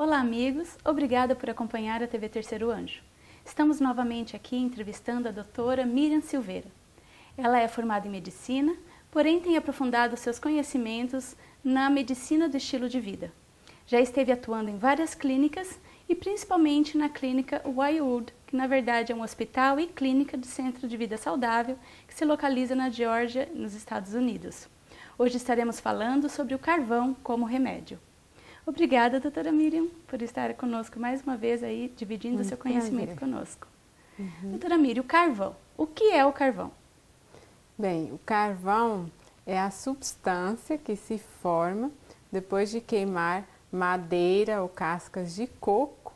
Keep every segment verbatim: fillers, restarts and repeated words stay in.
Olá, amigos! Obrigada por acompanhar a T V Terceiro Anjo. Estamos novamente aqui entrevistando a doutora Miriam Silveira. Ela é formada em medicina, porém tem aprofundado seus conhecimentos na medicina do estilo de vida. Já esteve atuando em várias clínicas e principalmente na clínica Wildwood, que na verdade é um hospital e clínica de centro de vida saudável que se localiza na Geórgia, nos Estados Unidos. Hoje estaremos falando sobre o carvão como remédio. Obrigada, doutora Miriam, por estar conosco mais uma vez aí, dividindo o seu conhecimento prazer. conosco. Uhum. Doutora Miriam, o carvão. O que é o carvão? Bem, o carvão é a substância que se forma depois de queimar madeira ou cascas de coco,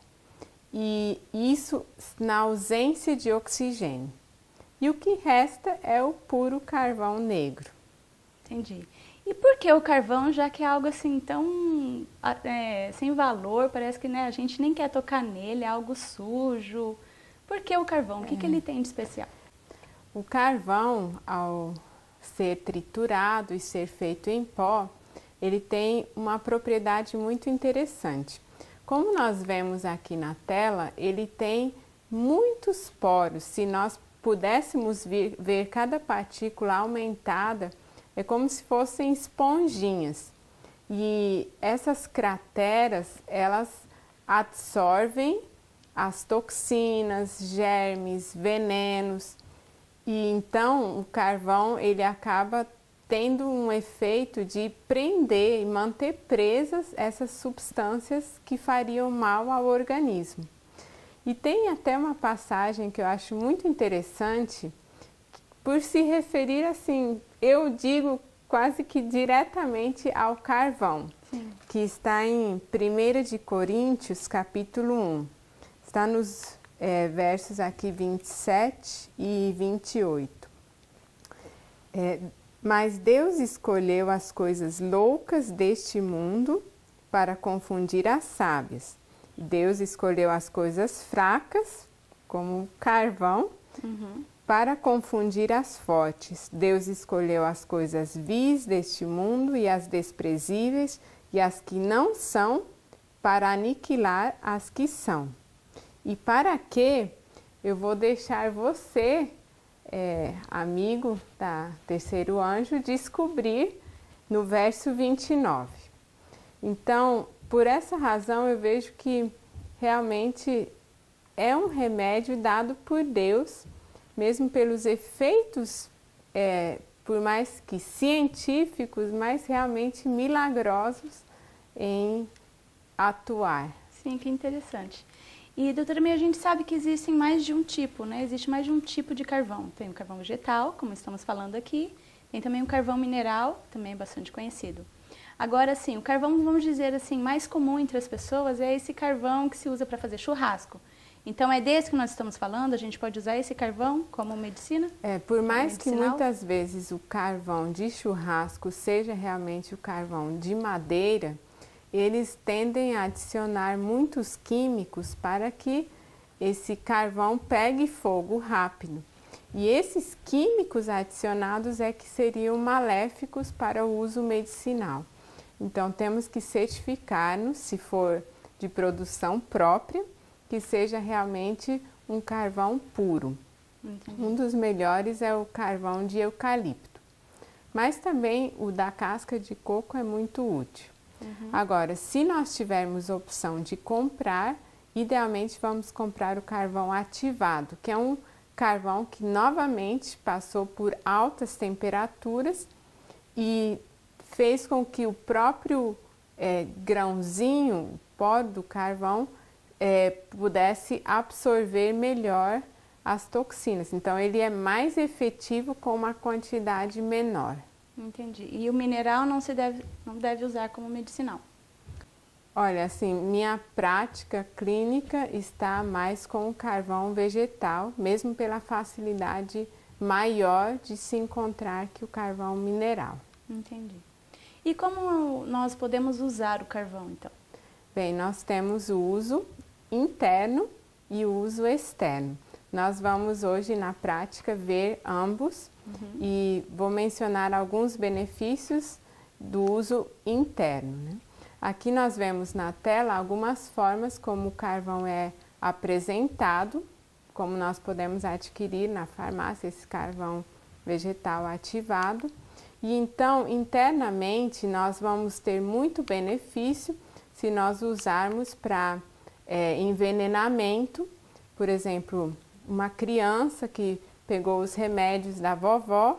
e isso na ausência de oxigênio. E o que resta é o puro carvão negro. Entendi. E por que o carvão, já que é algo assim tão é, sem valor, parece que né, a gente nem quer tocar nele, é algo sujo. Por que o carvão? O que, é. que ele tem de especial? O carvão, ao ser triturado e ser feito em pó, ele tem uma propriedade muito interessante. Como nós vemos aqui na tela, ele tem muitos poros. Se nós pudéssemos vir, ver cada partícula aumentada, é como se fossem esponjinhas. E essas crateras, elas absorvem as toxinas, germes, venenos. E então o carvão ele acaba tendo um efeito de prender e manter presas essas substâncias que fariam mal ao organismo. E tem até uma passagem que eu acho muito interessante, por se referir assim, eu digo quase que diretamente ao carvão, Sim. que está em primeira de Coríntios, capítulo um. Está nos é, versos aqui vinte e sete e vinte e oito. É, Mas Deus escolheu as coisas loucas deste mundo para confundir as sábias. Deus escolheu as coisas fracas, como o carvão, uhum. para confundir as fortes. Deus escolheu as coisas vis deste mundo e as desprezíveis e as que não são, para aniquilar as que são. E para que eu vou deixar você, é, amigo da Terceiro Anjo, descobrir no verso vinte e nove. Então, por essa razão eu vejo que realmente é um remédio dado por Deus, mesmo pelos efeitos, é, por mais que científicos, mas realmente milagrosos em atuar. Sim, que interessante. E, doutora Miriam, a gente sabe que existem mais de um tipo, né? Existe mais de um tipo de carvão. Tem o carvão vegetal, como estamos falando aqui, tem também o carvão mineral, também é bastante conhecido. Agora, assim, o carvão, vamos dizer assim, mais comum entre as pessoas é esse carvão que se usa para fazer churrasco. Então, é desse que nós estamos falando? A gente pode usar esse carvão como medicina? É, por mais que muitas vezes o carvão de churrasco seja realmente o carvão de madeira, eles tendem a adicionar muitos químicos para que esse carvão pegue fogo rápido. E esses químicos adicionados é que seriam maléficos para o uso medicinal. Então, temos que certificar-nos, se for de produção própria, que seja realmente um carvão puro. Entendi. Um dos melhores é o carvão de eucalipto, mas também o da casca de coco é muito útil. Uhum. Agora, se nós tivermos opção de comprar, idealmente vamos comprar o carvão ativado, que é um carvão que novamente passou por altas temperaturas e fez com que o próprio é, grãozinho, o pó do carvão, É, pudesse absorver melhor as toxinas. Então, ele é mais efetivo com uma quantidade menor. Entendi. E o mineral não se deve, não deve usar como medicinal? Olha, assim, minha prática clínica está mais com o carvão vegetal, mesmo pela facilidade maior de se encontrar que o carvão mineral. Entendi. E como nós podemos usar o carvão, então? Bem, nós temos o uso interno e o uso externo. Nós vamos hoje na prática ver ambos uhum. e vou mencionar alguns benefícios do uso interno, né? Aqui nós vemos na tela algumas formas como o carvão é apresentado, como nós podemos adquirir na farmácia esse carvão vegetal ativado. E então, internamente, nós vamos ter muito benefício se nós usarmos para é, envenenamento. Por exemplo, uma criança que pegou os remédios da vovó,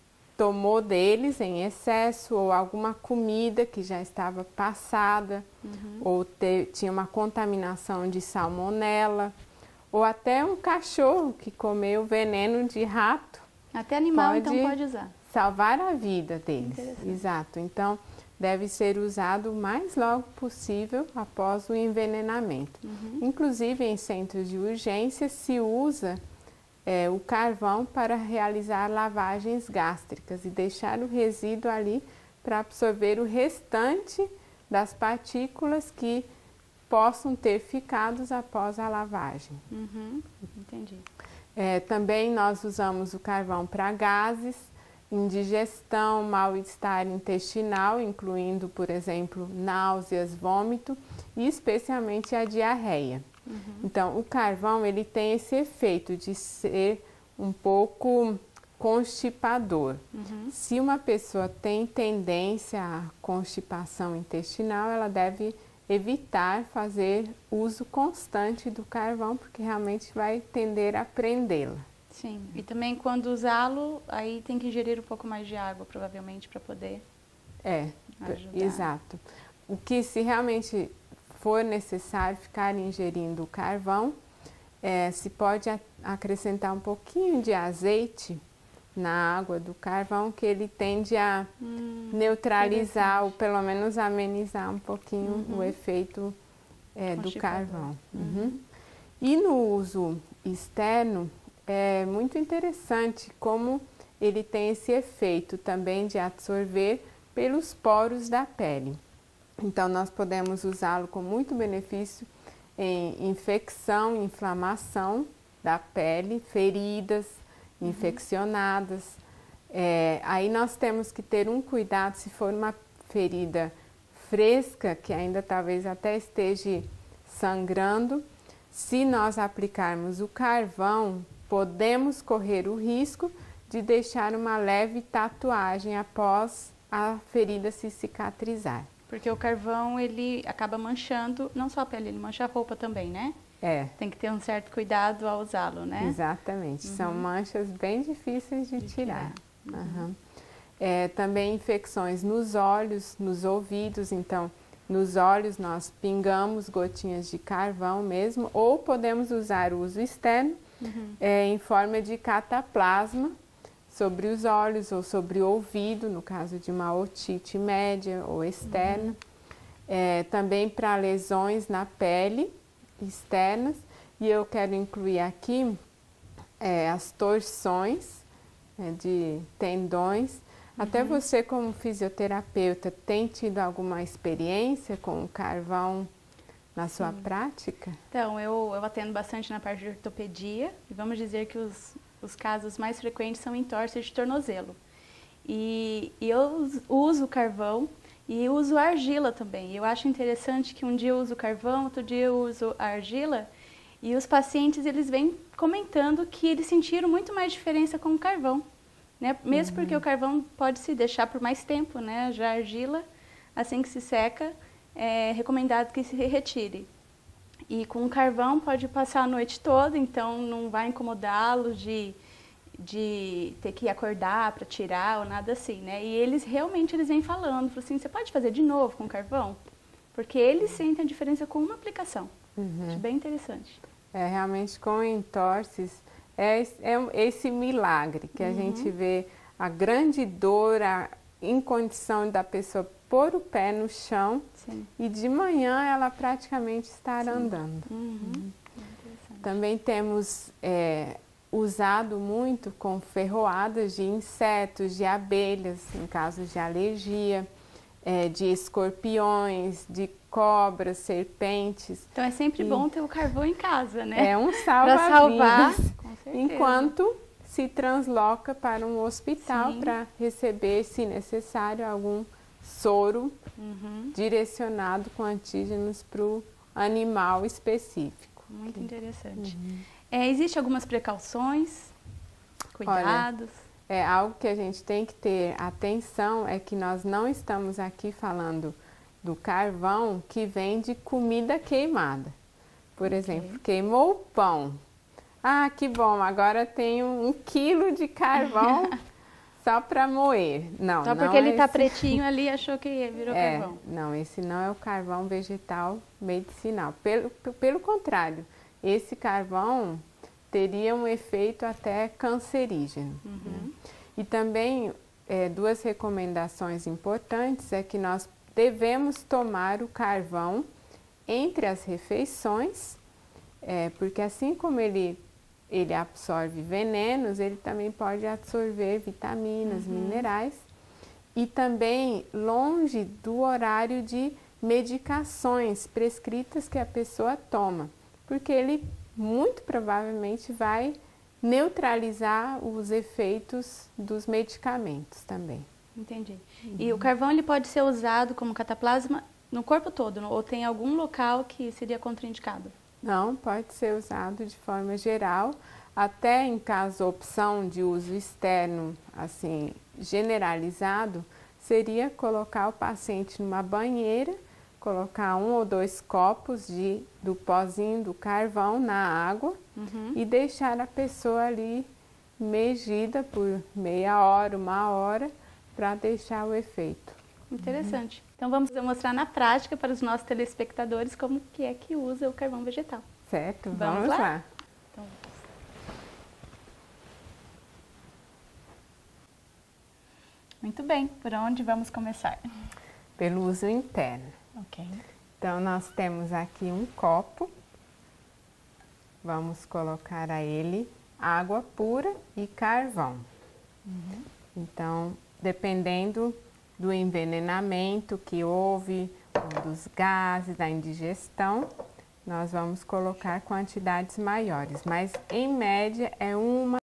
tomou deles em excesso, ou alguma comida que já estava passada, uhum. ou te, tinha uma contaminação de salmonela, ou até um cachorro que comeu veneno de rato. Até animal, pode então, pode usar. Salvar a vida deles. Exato. Então, deve ser usado o mais logo possível após o envenenamento. Uhum. Inclusive, em centros de urgência, se usa É, o carvão para realizar lavagens gástricas e deixar o resíduo ali para absorver o restante das partículas que possam ter ficado após a lavagem. Uhum, entendi. É, também nós usamos o carvão para gases, indigestão, mal-estar intestinal, incluindo, por exemplo, náuseas, vômito e especialmente a diarreia. Uhum. Então, o carvão ele tem esse efeito de ser um pouco constipador. Uhum. Se uma pessoa tem tendência à constipação intestinal, ela deve evitar fazer uso constante do carvão, porque realmente vai tender a prendê-la. Sim, e também quando usá-lo, aí tem que ingerir um pouco mais de água, provavelmente, para poder é, ajudar. Exato. O que se realmente for necessário ficar ingerindo o carvão, é, se pode acrescentar um pouquinho de azeite na água do carvão, que ele tende a hum, neutralizar ou pelo menos amenizar um pouquinho uhum. o efeito é, do carvão. Uhum. Uhum. E no uso externo, é muito interessante como ele tem esse efeito também de absorver pelos poros da pele. Então, nós podemos usá-lo com muito benefício em infecção, inflamação da pele, feridas uhum. infeccionadas. É, aí nós temos que ter um cuidado se for uma ferida fresca, que ainda talvez até esteja sangrando. Se nós aplicarmos o carvão, podemos correr o risco de deixar uma leve tatuagem após a ferida se cicatrizar. Porque o carvão, ele acaba manchando, não só a pele, ele mancha a roupa também, né? É. Tem que ter um certo cuidado ao usá-lo, né? Exatamente. Uhum. São manchas bem difíceis de, de tirar. tirar. Uhum. Uhum. É, também infecções nos olhos, nos ouvidos. Então, nos olhos nós pingamos gotinhas de carvão mesmo, ou podemos usar o uso externo uhum. é, em forma de cataplasma, sobre os olhos ou sobre o ouvido, no caso de uma otite média ou externa. Uhum. É, também para lesões na pele externas. E eu quero incluir aqui é, as torções é, de tendões. Uhum. Até você, como fisioterapeuta, tem tido alguma experiência com o carvão na sua Sim. prática? Então, eu, eu atendo bastante na parte de ortopedia. E vamos dizer que os Os casos mais frequentes são entorses de tornozelo. E, e eu uso o carvão e uso a argila também. Eu acho interessante que um dia eu uso o carvão, outro dia eu uso a argila. E os pacientes, eles vêm comentando que eles sentiram muito mais diferença com o carvão. Né? Mesmo uhum. porque o carvão pode se deixar por mais tempo, né? Já a argila, assim que se seca, é recomendado que se retire. E com o carvão pode passar a noite toda, então não vai incomodá-lo de, de ter que acordar para tirar ou nada assim, né? E eles realmente eles vêm falando, falam assim, você pode fazer de novo com carvão? Porque eles sentem a diferença com uma aplicação. Uhum. Acho bem interessante. É, realmente com entorses, é, é esse milagre que uhum. a gente vê a grande dor, a incondição da pessoa pôr o pé no chão Sim. e de manhã ela praticamente estar Sim. andando. Uhum. Uhum. Também temos é, usado muito com ferroadas de insetos, de abelhas, em casos de alergia, é, de escorpiões, de cobras, serpentes. Então é sempre e bom ter o carvão em casa, né? É um salva-vidas, enquanto se transloca para um hospital para receber, se necessário, algum soro Uhum. direcionado com antígenos para o animal específico. Muito interessante. Uhum. É, Existem algumas precauções, cuidados? Olha, é algo que a gente tem que ter atenção, é que nós não estamos aqui falando do carvão que vem de comida queimada. Por okay. exemplo, queimou o pão. Ah, que bom, agora tenho um quilo de carvão só para moer. Não, Só não porque ele está esse... pretinho ali, achou que virou é, carvão. Não, esse não é o carvão vegetal medicinal. Pelo, pelo contrário, esse carvão teria um efeito até cancerígeno. Uhum. Né? E também, é, duas recomendações importantes é que nós devemos tomar o carvão entre as refeições, é, porque assim como ele, ele absorve venenos, ele também pode absorver vitaminas, uhum. minerais, e também longe do horário de medicações prescritas que a pessoa toma, porque ele muito provavelmente vai neutralizar os efeitos dos medicamentos também. Entendi. Uhum. E o carvão ele pode ser usado como cataplasma no corpo todo, ou tem algum local que seria contraindicado? Não, pode ser usado de forma geral, até em caso opção de uso externo, assim, generalizado, seria colocar o paciente numa banheira, colocar um ou dois copos de, do pozinho do carvão na água uhum. e deixar a pessoa ali mexida por meia hora, uma hora, para deixar o efeito. Interessante. Uhum. Então vamos mostrar na prática para os nossos telespectadores como que é que usa o carvão vegetal. Certo, vamos, vamos lá? lá. Então, muito bem, por onde vamos começar? Pelo uso interno. Ok. Então nós temos aqui um copo, vamos colocar a ele água pura e carvão. Uhum. Então, dependendo do envenenamento que houve, dos gases, da indigestão, nós vamos colocar quantidades maiores, mas em média é uma